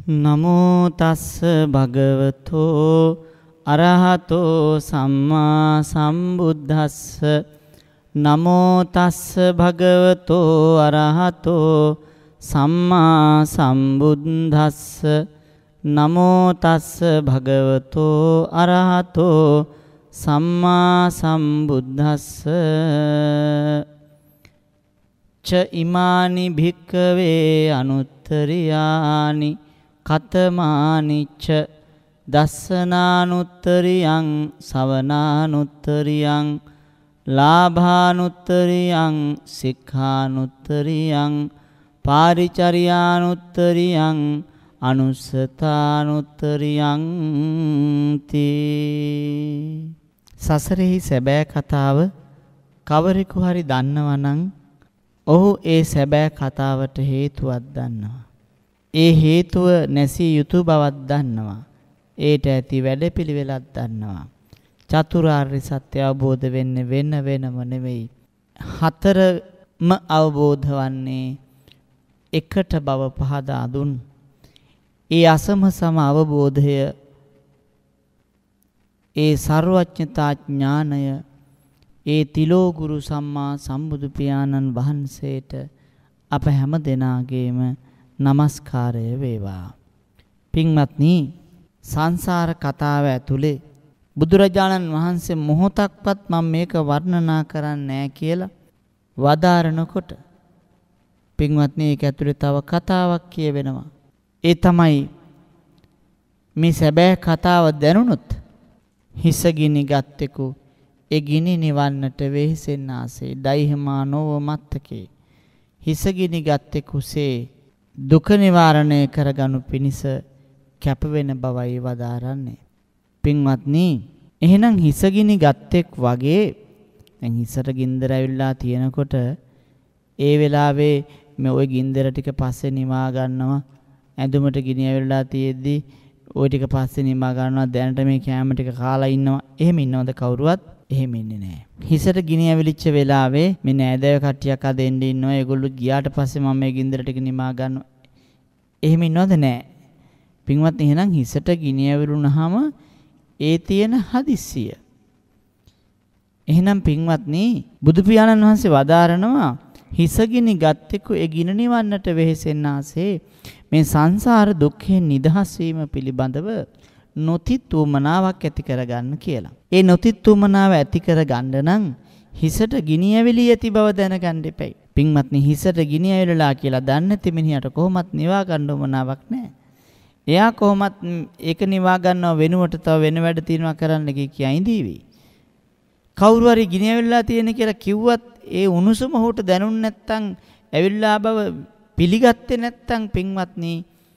නමෝ තස්ස භගවතෝ අරහතෝ සම්මා සම්බුද්දස්ස නමෝ තස්ස භගවතෝ අරහතෝ සම්මා සම්බුද්දස්ස නමෝ තස්ස භගවතෝ අරහතෝ සම්මා සම්බුද්දස්ස ච ඉමානි භික්ඛවේ අනුත්තරියානි කතමානිච්ච දස්සනානුත්තරියං සවනානුත්තරියං ලාභානුත්තරියං සික්ඛානුත්තරියං පාරිචර්යානුත්තරියං අනුස්සතානුත්තරියං තී. සසරෙහි සැබෑ කතාව කවරෙකු හරි දන්නවනම් ඔහු ඒ සැබෑ කතාවට හේතුවක් දන්නවා. ඒ හේතුව නැසිය යුතු බවක් දන්නවා. ඒට ඇති වැඩපිළිවෙලක් දන්නවා. චතුරාර්ය සත්‍ය අවබෝධ වෙන්නේ වෙන වෙනම නෙවෙයි. හතරම අවබෝධ වන්නේ එකට බව පහදා දුන්. ඒ අසම සම අවබෝධය ඒ සර්වඥතා ඥානය ඒ තිලෝගුරු සම්මා සම්බුදු පියාණන් වහන්සේට අප හැම දෙනාගේම නමස්කාරය වේවා. පින්වත්නි, සංසාර කතාව ඇතුලේ බුදුරජාණන් වහන්සේ මොහොතක්වත් මම මේක වර්ණනා කරන්නේ නැහැ කියලා වදාරනකොට පින්වත්නි ඒක ඇතුලේ තව කතාවක් කියවෙනවා. ඒ තමයි මේ සැබෑ කතාව දැනුනොත් හිස ගිනි ගත්තෙකු ඒ ගිනි නිවන්නට වෙහෙසෙන්න ආසේ දෛහමානෝව මත්තකේ හිස ගිනි ගත්තෙකුසේ දුක නිවාරණය කරගනු පිණිස කැප වෙන බවයි වදාරන්නේ. පින්වත්නි, එහෙනම් හිස ගිනි ගත්තෙක් වගේ දැන් හිසට ගින්දර ඇවිල්ලා තියෙනකොට ඒ වෙලාවේ මේ ওই ගින්දර ටික පස්සේ නිවා ගන්නවා. ඇඳුමට ගිනි ඇවිල්ලා තියෙද්දි ওই ටික පස්සේ නිවා ගන්නවා. දැනට මේ කැම ටික කාලා ඉන්නවා. එහෙම ඉන්නවද කවුරුවත්? එහෙම ඉන්නේ නැහැ. හිසට ගිනි ඇවිලිච්ච වෙලාවේ මේ නෑදෑයෝ කට්ටියක් අද එන්නේ ඉන්නවා. ඒගොල්ලෝ ගියාට පස්සේ මම මේ ගින්දර ටික නිවා ගන්නවා. එහෙම ඉන්නවද? නැහැ. පින්වත්නි, එහෙනම් හිසට ගිනි ඇවිලුනහම ඒ තියෙන හදිස්සිය. එහෙනම් පින්වත්නි, බුදු පියාණන් වහන්සේ වදාරනවා හිස ගිනි ගත්තෙකු ඒ ගින නිවන්නට වෙහෙසෙන්න ආසේ මේ සංසාර දුක්ඛයෙන් නිදහස් වීම පිළිබඳව නොතිත් උමනාවක් ඇති කරගන්න කියලා. ඒ නොතිත් උමනාව ඇති කරගන්න නම් හිසට ගිනි ඇවිලී ඇති බව දැනගන්න එපයි. පින්වත්නි, හිසට ගිනි ඇවිලලා කියලා දන්නේ නැති මිනිහට කොහොමත් නිවා ගන්න උමනාවක් නැහැ. එයා කොහොමත් ඒක නිවා ගන්නව වෙනුවට තව වෙන වැඩ තියනවා කරන්න කිය ඉඳීවි. කවුරු හරි ගිනි ඇවිල්ලා තියෙන කියලා කිව්වත් ඒ උණුසුම හොට දැනුන්නේ නැත්තම් ඇවිල්ලා බව පිළිගත්තේ නැත්තම් පින්වත්නි,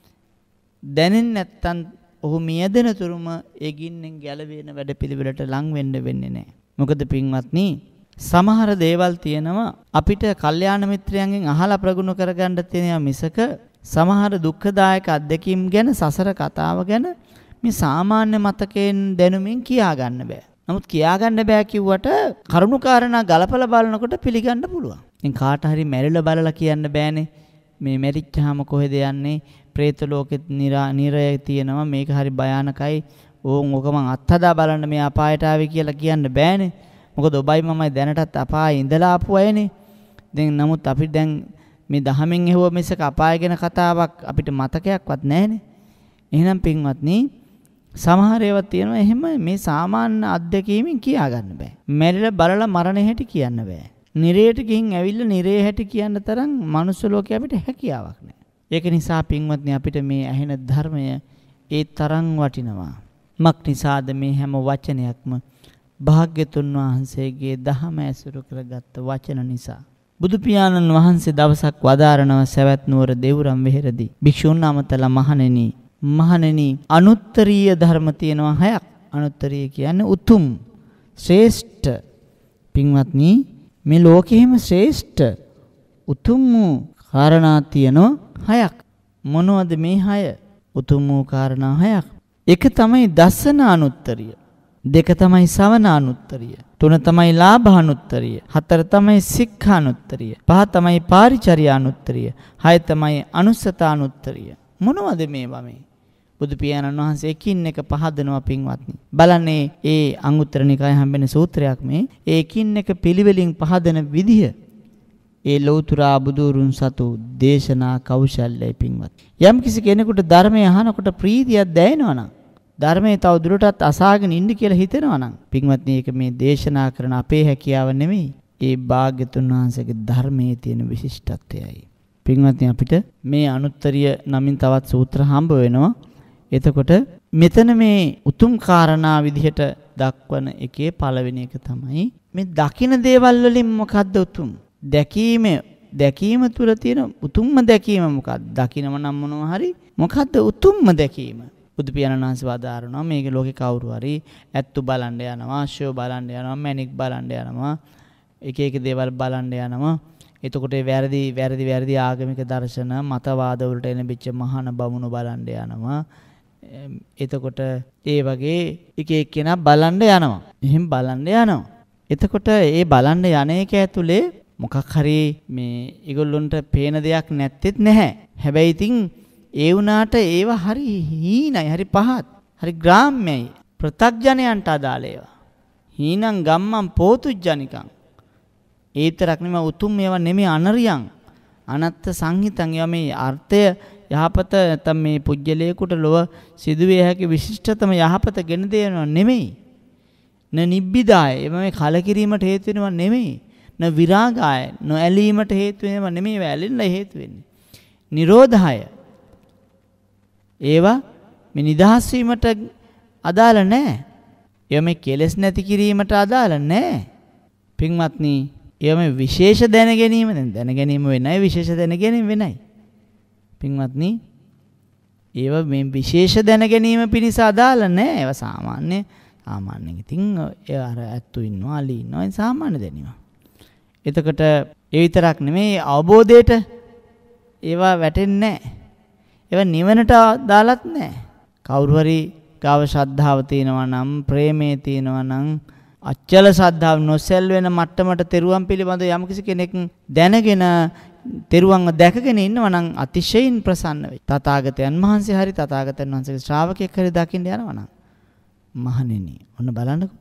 දැනෙන්නේ නැත්තම් ඔහු මියදෙන තුරුම ඒ ගින්නෙන් ගැලවෙන වැඩ පිළිවෙලට ලං වෙන්න වෙන්නේ නැහැ. මොකද පින්වත්නි, සමහර දේවල් තියෙනවා අපිට කල්යාණ මිත්‍රයන්ගෙන් අහලා ප්‍රගුණ කරගන්න තියෙනවා මිසක සමහර දුක්ඛදායක අත්දැකීම් ගැන සසර කතාව ගැන මේ සාමාන්‍ය මතකයෙන් දැනුමින් කියා ගන්න බෑ. නමුත් කියා ගන්න බෑ කිව්වට කරුණාකාරණා ගලපලා බලනකොට පිළිගන්න පුළුවන්. ඉතින් කාට හරි මැරිලා බලලා කියන්න බෑනේ. මේ මැරිච්චාම කොහෙද යන්නේ? പ്രേත ලෝකෙත් නිරය තියෙනවා. මේක හරි භයානකයි. ඕක මං අත්හදා බලන්න මේ අපායට ආවේ කියලා කියන්න බෑනේ. මොකද ඔබයි මමයි දැනටත් අපායේ ඉඳලා ආපු අයනේ. දැන් නමුත් අපි දැන් මේ දහමෙන් ඇහුව මිසක අපාය ගැන කතාවක් අපිට මතකයක්වත් නැහැනේ. එහෙනම් පින්වත්නි, සමහර ඒවා තියෙනවා එහෙම මේ සාමාන්‍ය අත්දැකීමෙන් කියා ගන්න බෑ. මැරිලා බලලා මරණ හැටි කියන්න බෑ. නිරයට ගිහින් ඇවිල්ලා නිරේ හැටි කියන්න තරම් මනුස්ස ලෝකේ අපිට හැකියාවක් නැහැ. ඒක නිසා පින්වත්නි, අපිට මේ ඇහෙන ධර්මය ඒ තරම් වටිනවා. මක් නිසාද මේ හැම වචනයක්ම භාග්‍යතුන් වහන්සේගේ දහම ඇසුරු කරගත්ත වචන නිසා. බුදු පියාණන් වහන්සේ දවසක් වදාරනවා සවැත් නුවර දෙව්රම් වෙහෙරදී භික්ෂුන් අමතලා මහණෙනි අනුත්තරීය ධර්ම තියෙනවා 6ක්. අනුත්තරීය කියන්නේ උතුම්, ශ්‍රේෂ්ඨ. පින්වත්නි, මේ ලෝකෙහිම ශ්‍රේෂ්ඨ උතුම් වූ කාරණා තියෙනවා 6ක්. මොනවද මේ 6? උතුම් වූ කාරණා 6ක්. එක තමයි දස්සනානුත්තරිය, දෙක තමයි සවනානුත්තරිය, තුන තමයි ලාභානුත්තරිය, හතර තමයි සික්ඛානුත්තරිය, පහ තමයි පාරිචර්යානුත්තරිය, හය තමයි අනුස්සතානුත්තරිය. මොනවද මේවා මේ? බුදු පියාණන් වහන්සේ එකින් එක පහදනවා පින්වත්නි. බලන්නේ ඒ අංගුත්තර නිකායේ හම්බෙන සූත්‍රයක් මේ. ඒ එකින් එක පිළිවෙලින් පහදන විදිය. ඒ ලෞතුරා බුදුරුන් සතු දේශනා කෞශල්‍යයි පින්වත්. යම් කිසි කෙනෙකුට ධර්මය අහනකොට ප්‍රීතියක් දැනෙනවා නම් ධර්මයේ තව දුරටත් අසාගෙන ඉන්න කියලා හිතෙනවා නම් පින්වත්නි ඒක මේ දේශනා කරන අපේ හැකියාව නෙමෙයි. ඒ භාග්‍යතුන් වහන්සේගේ ධර්මයේ තියෙන විශිෂ්ටත්වයයි. පින්වත්නි අපිට මේ අනුත්තරීය නමින් තවත් සූත්‍ර හම්බ වෙනවා. එතකොට මෙතන මේ උතුම් කාරණා විදිහට දක්වන එකේ පළවෙනි එක තමයි මේ දකින දේවල් වලින් මොකද්ද උතුම්? දැකීම තුළ තියෙන උතුම්ම දැකීම මොකක්ද? දකිනම නම් මොනවා හරි මොකද්ද උතුම්ම දැකීම? බුදු පියාණන් වහන්සේ වදාරනවා මේක ලෝකේ කවුරු හරි ඇත්තු බලන්න යනවා, ආශ්‍රය බලන්න යනවා, මැණික් බලන්න යනවා, එක දේවල් බලන්න යනවා. එතකොට වැරදි ආගමික දර්ශන මතවාද වලට එළඹිච්ච මහාන බමුණු බලන්න යනවා. එතකොට ඒ වගේ එක එක්කෙනා බලන්න යනවා. එහෙන් බලන්න යනවා. එතකොට ඒ බලන්න යන එක ඇතුලේ මොකක් හරි මේ ඒගොල්ලොන්ට පේන දෙයක් නැත්තේත් නැහැ. හැබැයි ඉතින් ඒ වුණාට ඒව හරි හීනයි, හරි පහත්, හරි ග්‍රාම්‍යයි. ප්‍රත්‍යඥයන්ට අදාළ ඒවා. හීනං ගම්මං පෝතුජ්ජනිකං. ඒ විතරක් නෙමෙයි උතුම් ඒවා නෙමෙයි අනරියං. අනත්ත් සංහිතං ඒවා මේ අර්ථය යහපත නැත්නම් මේ පුජ්‍යලයකට ලොව සිදුවේ හැකි විශිෂ්ටතම යහපත ගෙන දෙනවා නෙමෙයි. න නිබ්බිදාය ඒවා මේ කලකිරීමට හේතු වෙනවා නෙමෙයි. න විරාගාය නොඇලීමට හේතු වෙනවා නෙමෙයි. ඒවා ඇලෙන්න හේතු වෙන්නේ. නිරෝධාය ඒවා මේ නිදහස් වීමට අදාළ නැහැ. ඒවා මේ කෙලෙස් නැති කිරීමට අදාළ නැහැ. පින්වත්නි ඒවා මේ විශේෂ දැන ගැනීම දැන ගැනීම වෙනයි, විශේෂ දැන ගැනීම වෙනයි. පින්වත්නි ඒවා මේ විශේෂ දැන ගැනීම පිණිස අදාළ නැහැ. ඒවා සාමාන්‍යයෙන් ඉතින් ඒ අර ඇත්තු ඉන්නවා, අලි ඉන්නවා, ඒ සාමාන්‍ය දැනීම. එතකොට ඒ විතරක් නෙමෙයි අවබෝධයට ඒවා වැටෙන්නේ නැහැ. ඒවා නිවනට දාලත් නැහැ. කවුරු හරි ගාව ශ්‍රද්ධාව තියෙනවා නම්, ප්‍රේමයේ තියෙනවා නම්, අචල ශ්‍රද්ධාව නොසැල් වෙන මට්ටමට තෙරුවන් පිළිබඳ යම්කිසි කෙනෙක් දැනගෙන තෙරුවන්ව දැකගෙන ඉන්නවා නම් අතිශයින් ප්‍රසන්න වෙයි. තථාගතයන් වහන්සේ හරි තථාගතයන් වහන්සේගේ ශ්‍රාවකෙක් හරි දකින්න යනවා නම් මහණෙනි ඔන්න බලන්නකෝ.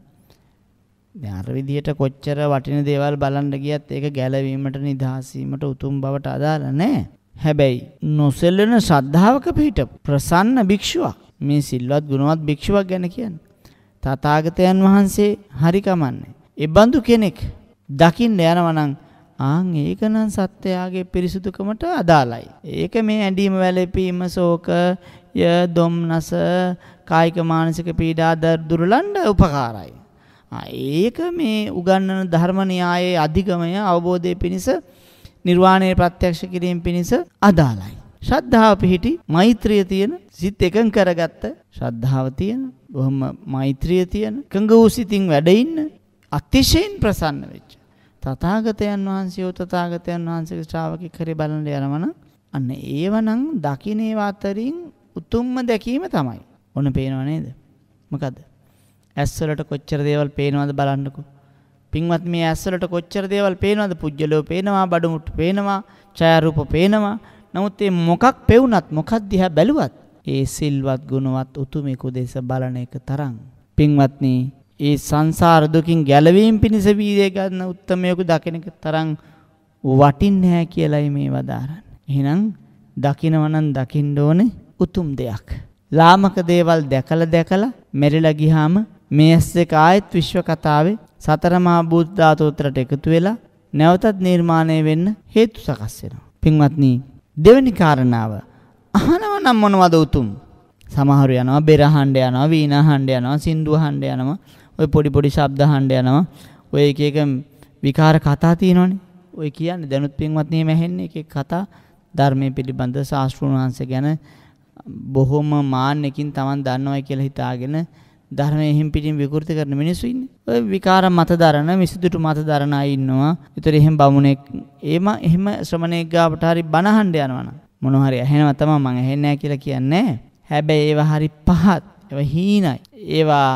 දැන් අර විදියට කොච්චර වටින දේවල් බලන්න ගියත් ඒක ගැලවීමට, නිදහස් වීමට, උතුම් බවට අදාළ නැහැ. හැබැයි නොසෙල්වෙන ශ්‍රද්ධාවක පිහිට ප්‍රසන්න භික්ෂුවක්, මේ සිල්වත් ගුණවත් භික්ෂුවක් ගැන කියන්නේ. තථාගතයන් වහන්සේ හරි කමන්නේ. ඒ බඳු කෙනෙක් දකින්න යනවා නම් ඒක නම් සත්‍යයාගේ පිරිසුදුකමට අදාළයි. ඒක මේ ඇඬීම, වැළපීම, ශෝකය, දුම්නස, කායික මානසික පීඩා දුරලන්න උපකාරයි. ඒක මේ උගන්වන ධර්ම න්‍යායයේ අධිගමය අවබෝධයේ පිණිස, නිර්වාණය ප්‍රත්‍යක්ෂ කිරීම පිණිස අදාළයි. ශ්‍රද්ධාව පිහිටි, මෛත්‍රිය තියෙන, සිත එකඟ කරගත්ත, ශ්‍රද්ධාව තියෙන, බොහොම මෛත්‍රිය තියෙන, එකඟ වූ සිතින් වැඩ ඉන්න, අතිශයින් ප්‍රසන්න වෙච්ච තථාගතයන් වහන්සේ තථාගතයන් වහන්සේගේ ශ්‍රාවකෙක් හරි බලන්න යනවනම් අන්න ඒවනම් දකින්න ඒවා අතරින් උතුම්ම දැකීම තමයි. ඔන්න පේනව නේද? මොකද්ද? ඇස් වලට කොච්චර දේවල් පේනවද බලන්නකෝ. පින්වත් මේ ඇස් වලට කොච්චර දේවල් පේනවද? පුජ්‍යලෝ පේනවා, බඩමුට්ටු පේනවා, ඡායාරූප පේනවා. නමුත් මේ මොකක් පෙවුනත්, මොකක් දිහා බැලුවත් ඒ සිල්වත් ගුණවත් උතුමෙකු දෙස බලන එක තරම් පින්වත්නි ඒ සංසාර දුකින් ගැලවීම පිණිස වීර්යය ගන්න උත්මයෙකු දකින එක තරම් වටින්නේ නැහැ කියලායි මේ වදාරන්නේ. එහෙනම් දකින්නවනම් දකින්න ඕනේ උතුම් දෙයක්. ලාමක දේවල් දැකලා මෙරිලා ගියාම මේ ඇස් දෙක ආයත් විශ්ව කතාවේ සතර මහා භූත ධාතුතරට එකතු වෙලා නැවතත් නිර්මාණය වෙන්න හේතු සකස් වෙනවා. පින්වත්නි දෙවෙනි කාරණාව අහනව නම් මොනවද උතුම්? සමහරු යනවා බෙර අහන්න යනවා, වීණ අහන්න යනවා, සින්දු අහන්න යනවා, ඔය පොඩි ශබ්ද අහන්න යනවා. ඔය එක විකාර කතා තියෙනවනේ. ඔය කියන්නේ දැනුත් පින්වත්නි මේ ඇහෙන්නේ එක කතා ධර්මයේ පිළිබඳ ශාස්ත්‍රඥ වහන්සේ ගැන බොහොම මාන්නකින් Taman දන්නවයි කියලා හිතාගෙන ධර්මයේ හිම් පිටින් විකෘති කරන මිනිස්සු ඉන්නේ. ඔය විකාර මත දරන, මිසදුටු මත දරන අය ඉන්නවා. ඒතර එහෙම බමුණෙක් එහෙම ශ්‍රමණෙක් ගාවට හරි බණ අහන්න යනවනම් මොනවා හරි ඇහෙනවා තමයි. මං ඇහෙන්නේ නැහැ කියලා කියන්නේ. හැබැයි ඒවා හරි පහත්, ඒවා හීනයි, ඒවා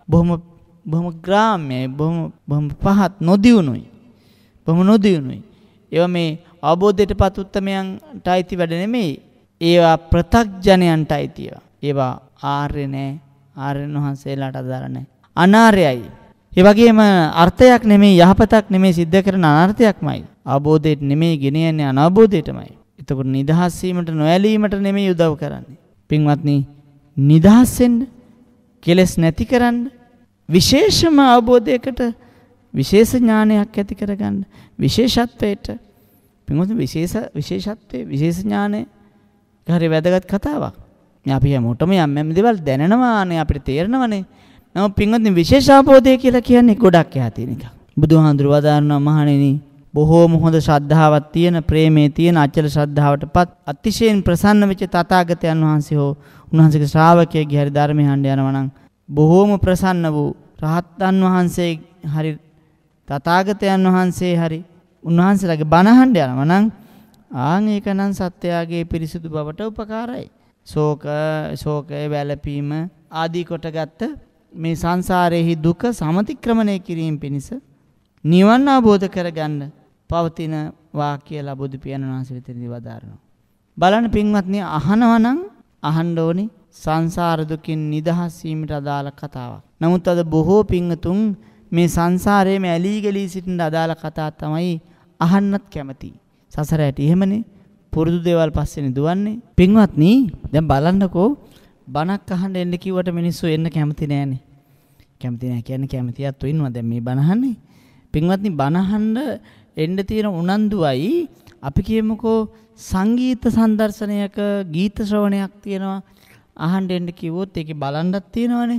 බොහොම ග්‍රාම්‍යයි, බොහොම පහත්, නොදියුණුයි. ඒවා මේ අවබෝධයටපත් උත්තමයන්ට අයිති වැඩ නෙමෙයි. ඒවා ප්‍රතග්ජනයන්ටයි තියෙනවා. ඒවා ආර්ය නෑ. ආර්යයන් වහන්සේලාට අදාළ නෑ. අනාර්යයි. ඒ වගේම අර්ථයක් නෙමෙයි යහපතක් නෙමෙයි සිද්ධ කරන අනර්ථයක්මයි. අවබෝධයට නෙමෙයි ගෙන යන්නේ අනවබෝධයටමයි. එතකොට නිදහස් වීමට නොඇලීමට නෙමෙයි උදව් කරන්නේ. පින්වත්නි නිදහස් වෙන්න, කෙලස් නැති කරන්න, විශේෂම අවබෝධයකට විශේෂ ඥානයක් ඇති කරගන්න, විශේෂත්වයට පින්වත්නි විශේෂත්වයේ විශේෂ ඥානය හරි වැදගත් කතාවක්. අපි හැමෝටම යම් දේවල් දැනෙනවානේ අපිට තේරෙනවනේ. නමුත් පින්වත්නි විශේෂ අවබෝධය කියලා කියන්නේ ගොඩක් එහා තියෙන එකක්. බුදුහාඳුර වදාරනවා මහණෙනි බොහෝම හොඳ ශ්‍රද්ධාවක් තියෙන ප්‍රේමයේ තියෙන අචල ශ්‍රද්ධාවටපත් අතිශයින් ප්‍රසන්න වෙච්ච තථාගතයන් වහන්සේ හෝ උන්වහන්සේගේ ශ්‍රාවකයෙක්ගේ හරි ධර්මය අහන්න යනවා නම් බොහෝම ප්‍රසන්න වූ රහතන් වහන්සේ හරි තථාගතයන් වහන්සේ හරි උන්වහන්සේලාගේ බණ අහන්න යනවා නම් ආන් ඒක නම් සත්‍යයගේ පිරිසිදු බවට උපකාරයි. ශෝකය වැළපීම ආදී කොටගත් මේ සංසාරයේ දුක සමතික්‍රමණය කිරීම පිණිස නිවන් අවබෝධ කරගන්න පවතින වාක්‍ය ලබුදු පියාණන් වහන්සේ විතරදී වදාරනවා. බලන්න පින්වත්නි අහනවා නම් අහන්න ඕනි සංසාර දුකින් නිදහස් වීමට අදාළ කතාවක්. නමුත් අද බොහෝ පින්තුන් මේ සංසාරයේම ඇලී ගලී සිටින අදාළ කතා තමයි අහන්නත් කැමති. සසර ඇටි එහෙමනේ පුරුදු දේවල් පස්සේනේ දුවන්නේ. පින්වත්නි දැන් බලන්නකෝ බණක් අහන්න එන්න කිව්වට මිනිස්සු එන්න කැමති නෑනේ. කැමති නෑ කියන්නේ කැමතියත් ඉන්නවා දැන් මේ බණ අහන්නේ. පින්වත්නි බණ අහන්න එන්න තියෙන උනන්දුවයි අපි කියමුකෝ සංගීත සම්දර්ශනයක ගීත ශ්‍රවණයක් තියෙනවා අහන්න එන්න කිව්වොත් ඒකේ බලන්නත් තියෙනවනේ.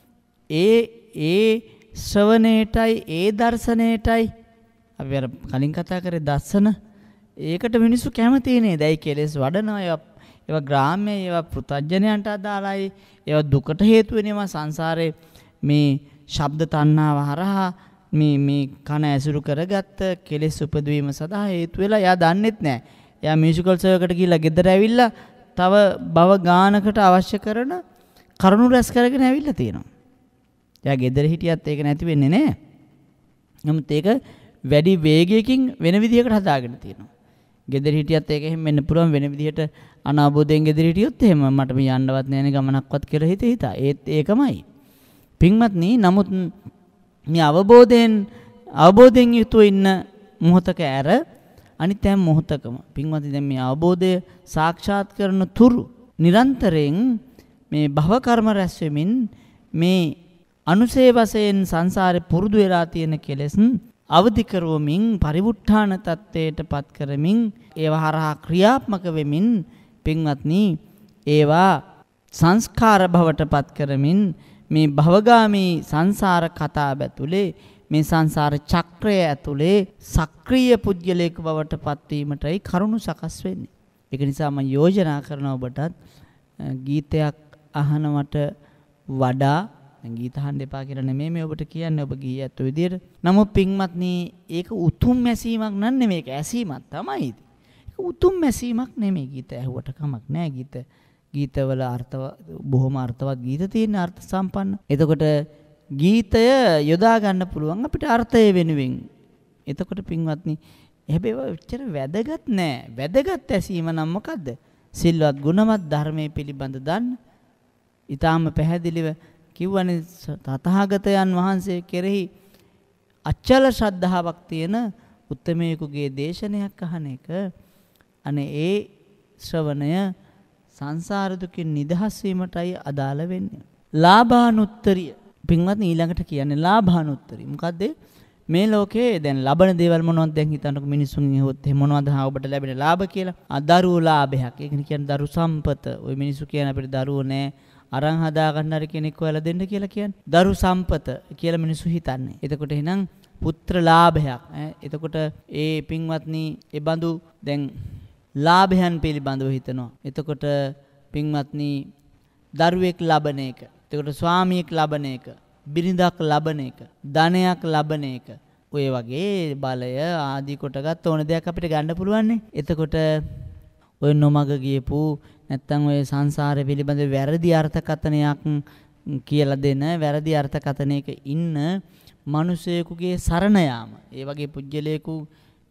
ඒ ශ්‍රවණයටයි ඒ දර්ශනයටයි අපි අර කලින් කතා කරේ දර්ශන ඒකට මිනිස්සු කැමති නේද? ඒ කෙලෙස් වඩනවා ඒවා ග්‍රාම්‍යයි ඒවා පෘථජ්ජනයන්ට අදාළයි ඒවා දුකට හේතු වෙනවා සංසාරේ මේ ශබ්ද තණ්හාව හරහා මේ කන ඇසුරු කරගත්ත කෙලෙස් උපදවීම සඳහා හේතු වෙලා එයා දන්නෙත් නැහැ. එයා මියුසිකල් ෂෝ එකකට ගිහිල්ලා ගෙදර ඇවිල්ලා තව භව ගානකට අවශ්‍ය කරන කරුණු රැස් කරගෙන ඇවිල්ලා තියෙනවා. එයා ගෙදර හිටියත් ඒක නැති වෙන්නේ නැහැ. නමුත් ඒක වැඩි වේගයකින් වෙන විදිහකට හදාගෙන තියෙනවා. ගෙදර හිටියත් ඒක එහෙම වෙන්න පුළුවන් වෙන විදිහට අනාබෝධයෙන් ගෙදර හිටියොත් එහෙම මට මේ යන්නවත් නැහැනේ ගමනක්වත් කියලා හිතා. ඒකමයි. පින්වත්නි නමුත් මේ අවබෝධයෙන් යුතුව ඉන්න මොහොතක ඇර අනිත් හැම මොහොතකම පින්වත්නි දැන් මේ අවබෝධය සාක්ෂාත් කරන තුරු නිරන්තරයෙන් මේ භව කර්ම රැස් වෙමින් මේ අනුසේ වශයෙන් සංසාරේ පුරුදු වෙලා තියෙන කෙලෙස් අවදි කරවමින් පරිවුට්ඨාන තත්ත්වයට පත් කරමින් ඒවා හරහා ක්‍රියාත්මක වෙමින් පින්වත්නි ඒවා සංස්කාර භවට පත් කරමින් මේ භවගාමී සංසාර කතාව ඇතුලේ මේ සංසාර චක්‍රය ඇතුලේ සක්‍රීය පුද්ගලයෙකු බවට පත්වීමටයි කරුණු සකස් වෙන්නේ. ඒක නිසා මම යෝජනා කරනවා ඔබටත් ගීතයක් අහනවට වඩා ගීත අහන්න එපා කියලා නෙමෙයි මේ ඔබට කියන්නේ ඔබ ගීයත් ඔය විදියට. නමුත් පින්වත්නි ඒක උතුම් මැසීමක් නන් නෙමෙයි ඒක ඇසීමක් තමයි. ඒක උතුම් මැසීමක් නෙමෙයි ගීත ඇහුවට කමක් නැහැ. ගීතවල බොහොම අර්ථවත් ගීත තියෙන අර්ථ සම්පන්න. එතකොට ගීතය යොදා ගන්න පුළුවන් අපිට අර්ථය වෙනුවෙන්. එතකොට පින්වත්නි හැබැයි ඔච්චර වැදගත් නෑ. වැදගත් ඇසීම නම් මොකද්ද? සිල්වත් ගුණවත් ධර්මයේ පිළිබඳ දන්න. ඊටාම පැහැදිලිව කිව්වනේ තථාගතයන් වහන්සේ කෙරෙහි අචල ශ්‍රද්ධාවක් තියෙන උත්තමයෙකුගේ දේශනයක් අහන එක. අනේ ඒ ශ්‍රවණය සංසාර දුකින් නිදහස් වීමටයි අදාළ වෙන්නේ. ලාභානුත්තරිය. පින්වත්නි ඊළඟට කියන්නේ ලාභානුත්තරිය. මොකද්ද? මේ ලෝකේ දැන් ලබන දේවල් මොනවද දැන් හිතන්නකො මිනිසුන් ඉහොත් මොනවද ඔබට ලැබෙන ලාභ කියලා? දරුවෝ ලාභයක්. ඒක කියන්නේ දරු සම්පත. ওই මිනිසු කියන අපිට දරුවෝ නෑ අරන් හදා ගන්න හරි කෙනෙක් හොයලා දෙන්න කියලා කියන්නේ. දරු සම්පත කියලා මිනිසු හිතන්නේ. එතකොට එහෙනම් පුත්‍ර ලාභයක්. එතකොට ඒ පින්වත්නි ඒ බඳු දැන් ලාභයන් පිළිබඳව හිතනවා. එතකොට පින්වත්නි දරුවෙක් ලබන එක. එතකොට ස්වාමියෙක් ලබන එක. බිරිඳක් ලබන එක. ධනයක් ලබන එක. ඔය වගේ බලය ආදී කොටගත් ඕන දෙයක් අපිට ගන්න පුළුවන් නේ. එතකොට ඔය නොමග ගියපු නැත්තම් ඔය සංසාරය පිළිබඳ වැරදි අර්ථකථනයක් කියලා දෙන වැරදි අර්ථකථනයක ඉන්න මිනිසෙකුගේ සරණ යාම. ඒ වගේ පුජ්‍යලේකු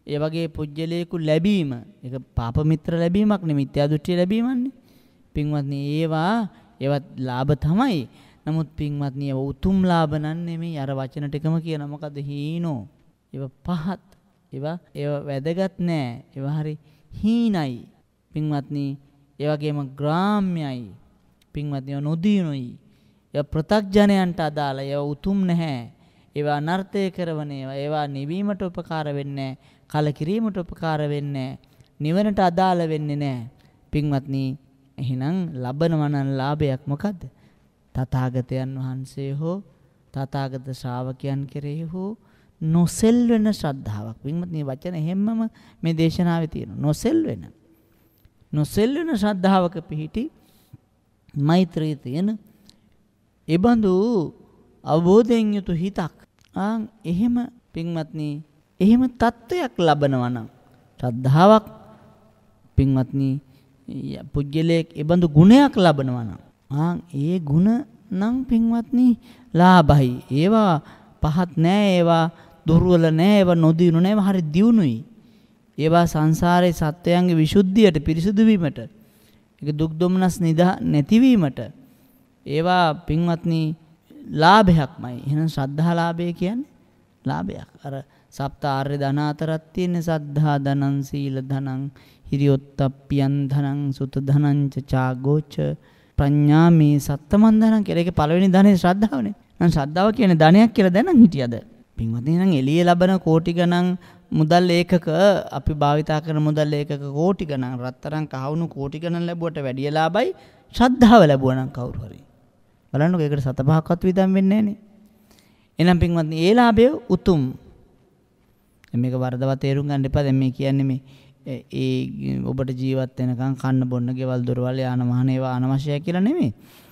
ඒ වගේ පුජ්‍යලේකු ලැබීම ඒක පාප මිත්‍ර ලැබීමක් නෙමෙයි මිත්‍යා දෘෂ්ටි ලැබීමක්නේ. පින්වත්නි ඒවත් ලාභ තමයි. නමුත් පින්වත්නි ඒව උතුම් ලාභ නන්නේ අර වචන ටිකම කියන මොකද හීනෝ. ඒව පහත්. ඒව වැදගත් නෑ. ඒව හරි හීනයි. පින්වත්නි ඒ වගේම ග්‍රාම්‍යයි. පින්වත්නි නොදීනුයි. ඒව ප්‍රත්‍යඥයන්ට අදාළ ඒව උතුම් නැහැ. ඒවා අනර්ථය කරන ඒවා නිවීමට උපකාර වෙන්නේ නැහැ. කලකිරීමට උපකාර වෙන්නේ නැහැ. නිවනට අදාළ වෙන්නේ නැහැ. පින්වත්නි එහෙනම් ලබනවා නම් ලාභයක් මොකද්ද? තථාගතයන් වහන්සේ හෝ තථාගත ශ්‍රාවකයන් කෙරෙහි හෝ නොසෙල්වෙන ශ්‍රද්ධාවක්. පින්වත්නි වචන හැමම මේ දේශනාවේ තියෙනවා. නොසෙල්වෙන ශ්‍රද්ධාවක පිහිටි මෛත්‍රී තියෙන ඒබඳු අවබෝධයෙන් යුතු හිතක්. එහෙම පින්වත්නි එහෙම තත්ත්වයක් ලබනවා නම් ශ්‍රද්ධාවක් පින්වත්නි පුජ්‍යලයක් ඒබඳු ගුණයක් ලබනවා නම් ඒ ගුණ නම් පින්වත්නි ලාභයි. ඒවා පහත් නෑ. ඒවා දුර්වල නෑ. ඒවා නොදිනු නෑ. ඒවා හරි දියුණුයි. ඒවා සංසාරේ සත්වයන්ගේ විසුද්ධියට පිරිසුදු වීමට ඒක දුක් දුම්නස් නැතිවීමට ඒවා පින්වත්නි ලාභයක්මයි. එහෙනම් ශ්‍රද්ධා ලාභය කියන්නේ ලාභයක්. අර සප්ත ආර්ය ධන අතරක් තියෙන සද්ධා ධනං සීල ධනං හිරියොත්ප්පියං ධනං සුත ධනං චාගෝච ප්‍රඥාමේ සත්තමන් ධනං කියලා. ඒකේ පළවෙනි ධනේ ශ්‍රද්ධාවනේ. නම් ශ්‍රද්ධාව කියන්නේ ධනයක් කියලා දැනන් හිටියද? පින්වත්නි නම් එළියේ ලබන කෝටි ගණන් මුදල් ඒකක අපි භාවිතා කරන මුදල් ඒකක කෝටි ගණන් රත්තරන් කහවණු කෝටි ගණන් ලැබුවට වැඩිය ලාභයි ශ්‍රද්ධාව ලැබුවා නම් කවුරු හරි. බලන්නකෝ ඒකට 7-5ක්වත් විදම් වෙන්නේ නැහනේ. එහෙනම් පින්වත්නි ඒ ලාභය උතුම්. මේක වරදවා තේරුම් ගන්න එපා. දැන් මේ කියන්නේ මේ ඔබට ජීවත් වෙනකන් කන්න බොන්න ගෙවල් දොරවල් යාන වාහන ඒවා අනවශ්‍යයි කියලා නෙමෙයි.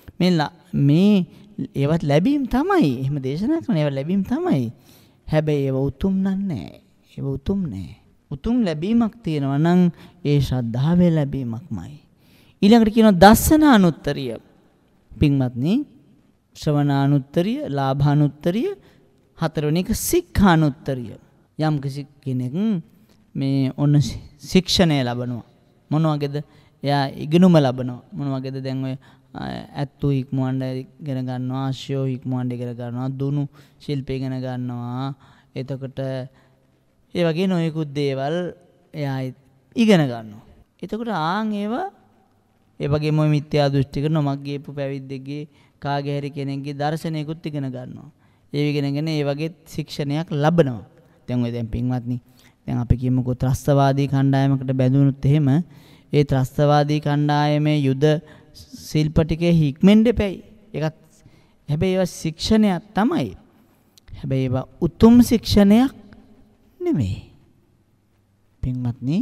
මේ ඒවත් ලැබීම් තමයි. එහෙම දේශනා කරන ඒවා ලැබීම් තමයි. හැබැයි ඒව උතුම් නෑ. ඒව උතුම් නෑ. උතුම් ලැබීමක් තියෙනවා නම් ඒ ශ්‍රද්ධාවේ ලැබීමක්මයි. ඊළඟට කියනවා දස්සනානුත්තරිය. පින්වත්නි ශ්‍රවණානුත්තරිය, ලාභානුත්තරිය, හතරවෙනි එක සික්ඛානුත්තරිය. යම් කිසි කෙනෙක් මේ ඔන්න ශික්ෂණය ලබනවා. මොන වගේද? එයා ඉගෙනුම ලබනවා. මොන වගේද? දැන් ඔය ඇත්තු ඉක්මවන්න ඉගෙන ගන්නවා, ආශ්‍රයෝ ඉක්මවන්න ඉගෙන ගන්නවා, දුනු ශිල්ප ඉගෙන ගන්නවා. එතකොට ඒ වගේ නොයෙකුත් දේවල් එයා ඉගෙන ගන්නවා. එතකොට ඒවා ඒ වගේම මිත්‍යා දෘෂ්ටික නොමග් ගියපු පැවිද්දෙක්ගේ කාගේ හරි කෙනෙක්ගේ දර්ශනයකුත් ඉගෙන ගන්නවා. ඒ ඉගෙනගෙන ඒ වගේ ශික්ෂණයක් ලබනවා. දැන් පින්වත්නි දැන් අපි කියමුකෝ ත්‍රස්තවාදී කණ්ඩායමකට බැඳුනොත් එහෙම ඒ ත්‍රස්තවාදී කණ්ඩායමේ යුද ශිල්ප ටිකේ හික්මෙන්න දෙපැයි. ඒකත් හැබැයි ඒවා ශික්ෂණයක් තමයි. හැබැයි ඒවා උතුම් ශික්ෂණයක් නෙමෙයි. පින්වත්නි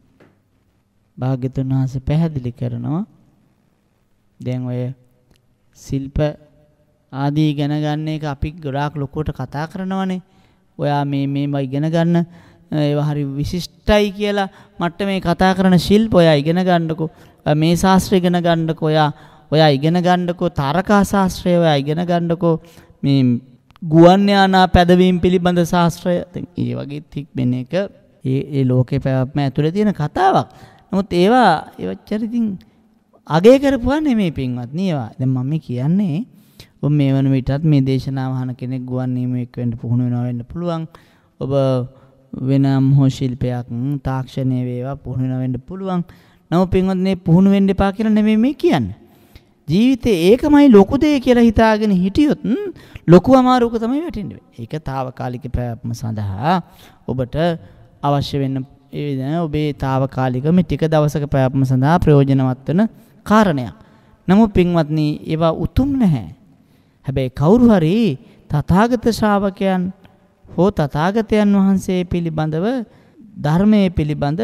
භාග්‍යතුන් වහන්සේ පැහැදිලි කරනවා දැන් ඔය ශිල්ප ආදී ඉගෙන ගන්න එක අපි ගොඩාක් ලොකුවට කතා කරනවානේ. ඔයා මේවා ඉගෙන ගන්න ඒවා හරි විශිෂ්ටයි කියලා මට්ටමේ කතා කරන ශිල්ප ඔයා ඉගෙන ගන්නකෝ. මේ ශාස්ත්‍රය ඉගෙන ගන්නකෝ. ඔයා ඉගෙන ගන්නකෝ තාරකා ශාස්ත්‍රය ඔයා ඉගෙන ගන්නකෝ. මේ ගුවන් යානා පැදවීම පිළිබඳ ශාස්ත්‍රය. ඒ වගේ තික්බෙන එක ඒ ලෝකේ පැවැත්ම ඇතුලේ තියෙන කතාවක්. නමුත් ඒවා ඉතින් අගය කරපුවා නෙමෙයි පින්වත්නි ඒවා. දැන් මම කියන්නේ ඔබ මේ වන විටත් මේ දේශනාව අහන කෙනෙක් ගුවන් නියමයක් වෙන්න පුහුණු වෙනවා වෙන්න පුළුවන්. ඔබ වෙනම හෝ ශිල්පයක් තාක්ෂණයේ වේවා පුහුණු වෙනවා වෙන්න පුළුවන්. නමුත් පින්වත්නි පුහුණු වෙන්න එපා කියලා නෙමෙයි මේ කියන්නේ. ජීවිතේ ඒකමයි ලොකු දේ කියලා හිතාගෙන හිටියොත් ලොකු අමාරුවක තමයි වැටෙන්නේ. ඒක తాවකාලික ප්‍රයත්න සඳහා ඔබට අවශ්‍ය වෙන ඔබේ తాවකාලික මේ ටික දවසක ප්‍රයත්න සඳහා ප්‍රයෝජනවත් වෙන කාරණයක්. නමුත් පින්වත්නි ඒවා උතුම් නැහැ. හැබැයි කවුරු හරි තථාගත ශ්‍රාවකයන් හෝ තථාගතයන් වහන්සේ පිළිබඳව ධර්මයේ පිළිබඳ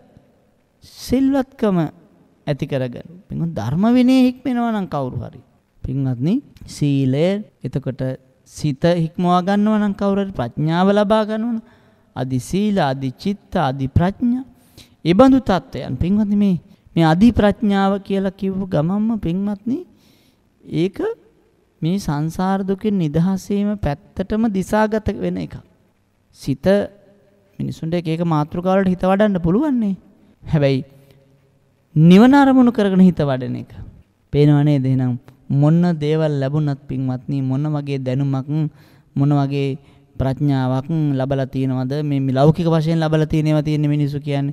සිල්වත්කම ඇති කරගන්න. පින්වත් ධර්ම විනය හික්මනවා නම් කවුරු හරි. පින්වත්නි සීලය එතකොට සිත හික්මවා ගන්නවා නම් කවුරු හරි ප්‍රඥාව ලබා ගන්නවා නම් අදි සීල, අදි චිත්ත, අදි ප්‍රඥා. ඒ බඳු තත්ත්වයන් පින්වත්නි මේ අදි ප්‍රඥාව කියලා කිව්ව ගමන්ම පින්වත්නි ඒක මේ සංසාර දුකෙන් නිදහස් වීම පැත්තටම දිශාගත වෙන එකක්. සිත මිනිසුන්ට එක එක මාතෘකාවලට හිත වඩන්න පුළුවන් නේ. හැබැයි නිවන අරමුණු කරගෙන හිත වඩන එක. පේනව නේද? එහෙනම් මොන දේවල් ලැබුණත් පින්වත්නි මොන වගේ දැනුමක් මොන වගේ ප්‍රඥාවක් ලැබලා තියෙනවද මේ ලෞකික වශයෙන් ලැබලා තියෙනවා තියෙන මිනිස්සු කියන්නේ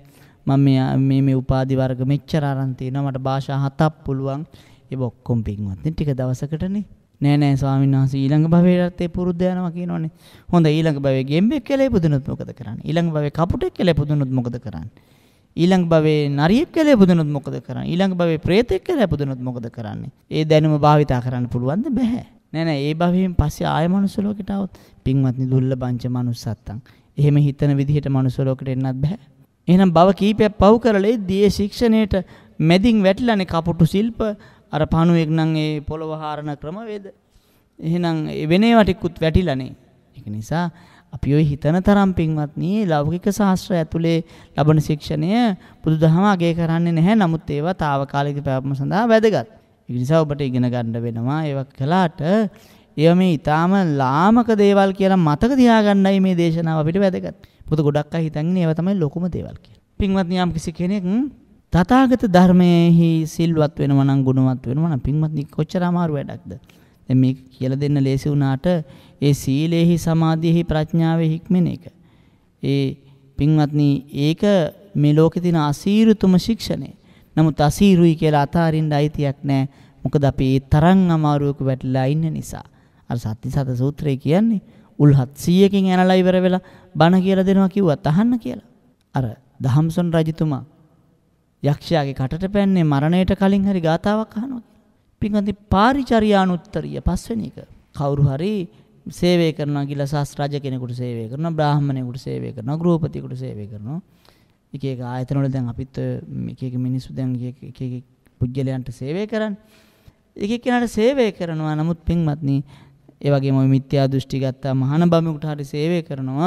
මම මේ උපාධි වර්ග මෙච්චර අරන් තියෙනවා මට භාෂා 7ක් පුළුවන් ඒක ඔක්කොම පින්වත්නි ටික දවසකටනේ නෑ ස්වාමීන් වහන්සේ ඊළඟ භවයටත් ඒ පුරුද්ද යනවා කියනෝනේ හොඳ ඊළඟ භවයේ ගෙම්බෙක් කියලා ඉපදුනොත් මොකද කරන්නේ ඊළඟ භවයේ කපුටෙක් කියලා ඉපදුනොත් මොකද කරන්නේ ඊළඟ භවයේ නරියෙක් කියලා ඉපදුනොත් මොකද කරන්නේ ඊළඟ භවයේ ප්‍රේතෙක් කියලා ඉපදුනොත් මොකද කරන්නේ ඒ දැනුම භාවිතා කරන්න පුළුවන්ද බෑ නෑ ඒ භවයෙන් පස්සේ ආය මනුස්ස ලෝකෙට આવොත් පින්වත්නි දුර්ලභංච මනුස්සත්තං එහෙම හිතන විදිහට මනුස්ස ලෝකෙට එන්නත් බෑ එහෙනම් භව කීපයක් පව් කරලා ඒ ශික්ෂණයට මැදින් වැටිලානේ කපුටු ශිල්ප අර පණුවෙක් නම් ඒ පොළව හරන ක්‍රමවේද එහෙනම් වෙනේවා ටිකුත් වැටිලානේ ඒක නිසා අපි ඔය හිතන තරම් පින්වත්නි ලෞකික ශාස්ත්‍රය ඇතුලේ ලබන ශික්ෂණය බුදුදහම අගය කරන්නේ නැහැ නමුත් ඒවා తాවකාලික පැවැත්ම සඳහා වැදගත් ඒ නිසා ඔබට ඉගෙන ගන්න වෙනවා ඒවා කළාට ඒවා මේ ඊටාම ලාමක දේවල් කියලා මතක තියාගන්නයි මේ දේශනාව අපිට වැදගත් මොකද ගොඩක් අය හිතන්නේ ඒවා තමයි ලොකුම දේවල් කියලා පින්වත්නි යම් කිසි කෙනෙක් තථාගත ධර්මයේහි සිල්වත් වෙනවා නම් ගුණවත් වෙනවා නම් පින්වත්නි කොච්චර අමාරු වැඩක්ද දැන් මේක කියලා දෙන්න ලේසි වුණාට ඒ සීලේහි සමාධියේහි ප්‍රඥාවේ හික්මෙන එක ඒ පින්වත්නි ඒක මේ ලෝකේ තියෙන අසීරුතුම ශික්ෂණය නමුත් අසීරුයි කියලා අතාරින්න අයිතියක් නැහැ මොකද අපි ඒ තරම් අමාරුවක වැටලා ඉන්න නිසා අර සත්‍යසත සූත්‍රය කියන්නේ උල්හත් 100කින් ඇනලා ඉවර වෙලා බණ කියලා දෙනවා කිව්වත් අහන්න කියලා අර දහම්සොන් රජතුමා යක්ෂයාගේ කටට පැන්නේ මරණයට කලින් හරි ගාතාවක් අහනවා පින්වත්නි පාරිචර්යානුත්තරිය පස්වෙනි එක කවුරු හරි සේවය කරනවා කියලා ශාස්ත්‍ර රජ කෙනෙකුට සේවය කරනවා බ්‍රාහ්මණයෙකුට සේවය කරනවා ගෘහපතියෙකුට සේවය කරනවා එක එක ආයතන වල දැන් අපිත් එක එක මිනිස්සු දැන් එක එක පුජ්‍යලයන්ට සේවය කරන්නේ එක එක කෙනාට සේවය කරනවා නමුත් පින්වත්නි ඒ වගේම ඔය මිත්‍යා දෘෂ්ටි ගත්තා මහාන බමුණුට හරි සේවය කරනවා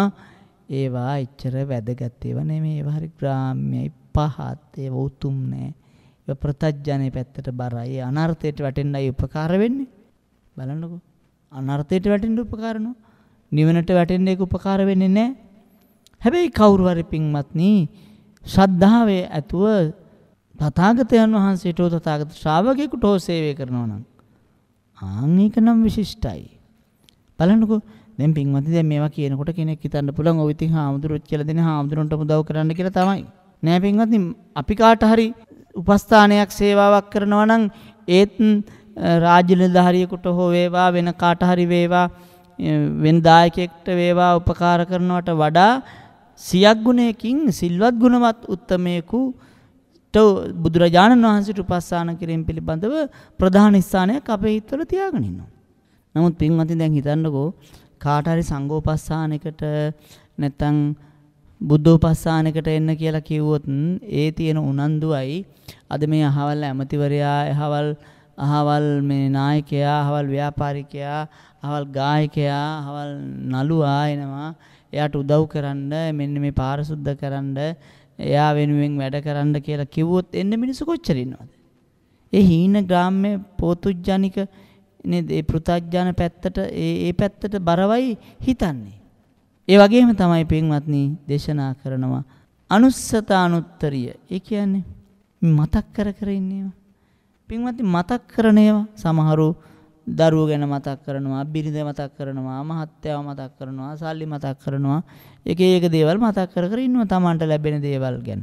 ඒවා එච්චර වැදගත් ඒවා නෙමෙයි ඒවා හරි ග්‍රාම්‍යයි පහත් ඒවා උතුම් නෑ ඒවා ප්‍රත්‍යඥේ පැත්තට බරයි අනර්ථයට වැටෙන්නයි උපකාර වෙන්නේ බලන්නකෝ අනර්ථයට වැටෙන්න උපකාර නෝ නිවනට වැටෙන්න ඒක උපකාර වෙන්නේ නෑ හැබැයි කවුරු හරි පින්වත්නි ශ්‍රද්ධාවේ ඇතුව තථාගතයන් වහන්සේට තථාගත ශ්‍රාවකයෙකුට සේවය කරනවා නම් ආන් ඒක නම් විශිෂ්ටයි බලන්නකෝ දැන් පින්වත්නි දැන් මේවා කියනකොට කෙනෙක් හිතන්න පුළුවන් ඔය ඉතින් හාමුදුරුවෝ කියලා දෙන හාමුදුරන්ට උදව් කරන්න කියලා තමයි නෑ පින්වත්නි අපි කාට හරි උපස්ථානයක් සේවාවක් කරනවා නම් ඒත් රාජ්‍ය නිලධාරියෙකුට හෝ වේවා වෙන කාට හරි වේවා වෙන දායකයෙක්ට වේවා උපකාර කරනවට වඩා සියක් ගුණයකින් සිල්වත් ගුණවත් උත්තමයෙකුට බුදුරජාණන් වහන්සේට උපස්ථාන කිරීම පිළිබඳව ප්‍රධාන ස්ථානයක් අපේ හිතවල තියාගෙන ඉන්නවා. නමුත් පින්වත්නි දැන් හිතන්නකෝ කාට හරි සංඝෝපස්ථානයකට නැත්නම් බුද්ධෝපස්ථානයකට එන්න කියලා කිව්වොත් ඒ තියෙන උනන්දුවයි අද මේ අහවල් ඇමතිවරයා අහවල් මේ නායකයා අහවල් ව්‍යාපාරිකයා අහවල් ගායකයා අහවල් නළුවා එනවා එයාට උදව් කරන්න මෙන්න මේ පාර සුද්ධ කරන්න එයා වෙනුවෙන් වැඩ කරන්න කියලා කිව්වොත් එන්න මිනිස්සු කොච්චර ඉන්නවද? ඒ හීන ග්‍රාම්‍ය පෝතුජ්ජනික නේද? ඒ පෘථග්ජන පැත්තට ඒ පැත්තට බරවයි හිතන්නේ. ඒ වගේම තමයි පින්වත්නි දේශනා කරනවා අනුස්සතානුත්තරිය. ඒ කියන්නේ මතක් කර ඉන්නේවා. පින්වත්නි මතක් කරන ඒවා සමහරු දරුවෝ ගැන මතක් කරනවා, බිරිඳ මතක් කරනවා, මහත්තයාව මතක් කරනවා, සල්ලි මතක් කරනවා. එක එක දේවල් මතක් කර ඉන්නවා Tamanට ලැබෙන දේවල් ගැන.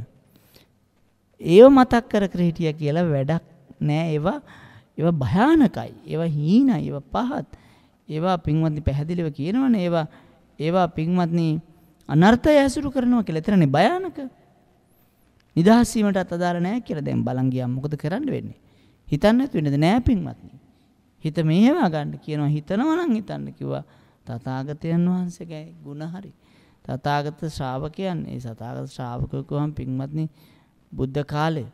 ඒව මතක් කර හිටියා කියලා වැඩක් නෑ. ඒවා භයානකයි. ඒවා හීනයි. ඒවා පහත්. ඒවා පින්වත්නි පැහැදිලිව කියනවනේ ඒවා පින්වත්නි අනර්ථය ඇසුරු කරනවා කියලා. එතරනේ භයානක. නිදහස් වීමටත් අදාළ නෑ කියලා දැන් බලන් ගියාම මොකද කරන්න වෙන්නේ? හිතන්න නැතු වෙනද නෑ පින්වත්නි. හිත මේවා ගන්න කියනවා හිතනවා නම් හිතන්න කිව්වා තථාගතයන් වහන්සේගේ ගුණ හරි. තථාගත ශ්‍රාවකයන් ඒ තථාගත ශ්‍රාවකකවම් පින්වත්නි බුද්ධ කාලේ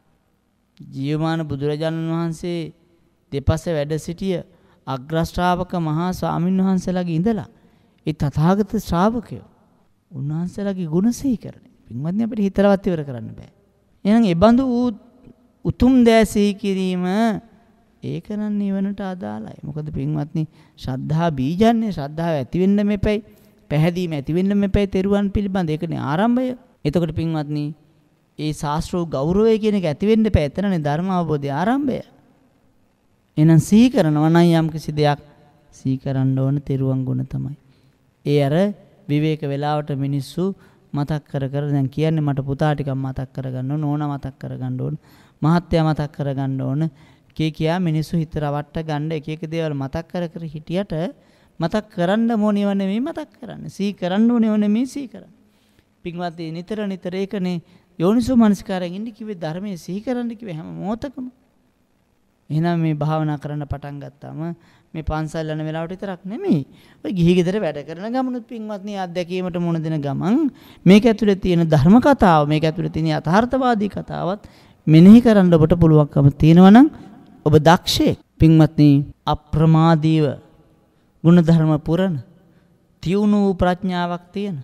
ජීවමාන බුදුරජාණන් වහන්සේ දෙපසේ වැඩ සිටිය අග්‍ර ශ්‍රාවක මහා ස්වාමීන් වහන්සේලාගේ ඉඳලා ඒ තථාගත ශ්‍රාවකයෝ උන්වහන්සේලාගේ ගුණ සිහි කරන්නේ. පින්වත්නි අපිට හිතලවත් ඉවර කරන්න බෑ. එහෙනම් ඒ බඳු උතුම් දෑ සිහි කිරීම ඒක නම් නිවනට අදාළයි. මොකද පින්වත්නි ශ්‍රද්ධා බීජන්නේ ශ්‍රද්ධාව ඇති වෙන්න මෙපැයි පැහැදීම ඇති වෙන්න මෙපැයි තෙරුවන් පිළිබඳ ඒකනේ ආරම්භය. එතකොට පින්වත්නි ඒ ශාස්ත්‍රෝ ගෞරවය කියන එක ඇති වෙන්න එපා. එතනනේ ධර්ම අවබෝධයේ ආරම්භය. එහෙනම් සිහි කරනවා නම් යම් කිසි දෙයක් සිහි කරන්න ඕන තෙරුවන් ගුණ තමයි. ඒ අර විවේක වේලාවට මිනිස්සු මතක් කර කර දැන් කියන්නේ මට පුතා ටිකක් මතක් කරගන්න ඕන, නෝනා මතක් කරගන්න ඕන, මහත්තයා මතක් කරගන්න ඕන. කියා මිනිස්සු හිත රවට්ට ගන්න එක එක දේවල් මතක් කර කර හිටියට මතක් කරන්න ඕනේව නෙමෙයි මතක් කරන්නේ. සිහි කරන්න ඕනේව නෙමෙයි සිහි කරන්නේ. පින්වත්නි නිතර නිතර ඒකනේ යෝනිසෝ මනස්කාරයෙන් ඉන්න කිව්වේ ධර්මයේ සිහි කරන්න කිව්වේ හැම මොහොතකම. එහෙනම් මේ භාවනා කරන්න පටන් ගත්තාම මේ පන්සල් යන වෙලාවට විතරක් නෙමෙයි. ඔය ගිහි ගෙදර වැඩ කරන ගමනුත් පින්වත්නි අත්දැකීමට මුණ දෙන ගමන් මේක ඇතුලේ තියෙන ධර්ම කතාව, මේක ඇතුලේ තියෙන යථාර්ථවාදී කතාවත් මෙනෙහි කරන්න ඔබට පුළුවන්කම තියෙනවා නම් ඔබ දක්ෂයෙක්. පින්වත්නි අප්‍රමාදීව ගුණධර්ම පුරන තියුණු ප්‍රඥාවක් තියෙන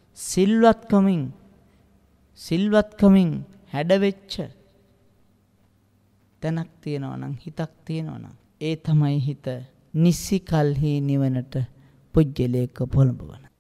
සිල්වත්කමින් හැඩවෙච්ච තැනක් තියෙනවා නම් හිතක් තියෙනවා නම් ඒ තමයි හිත නිසි කල්හි නිවනට පුජ්‍යලේක පොළඹවන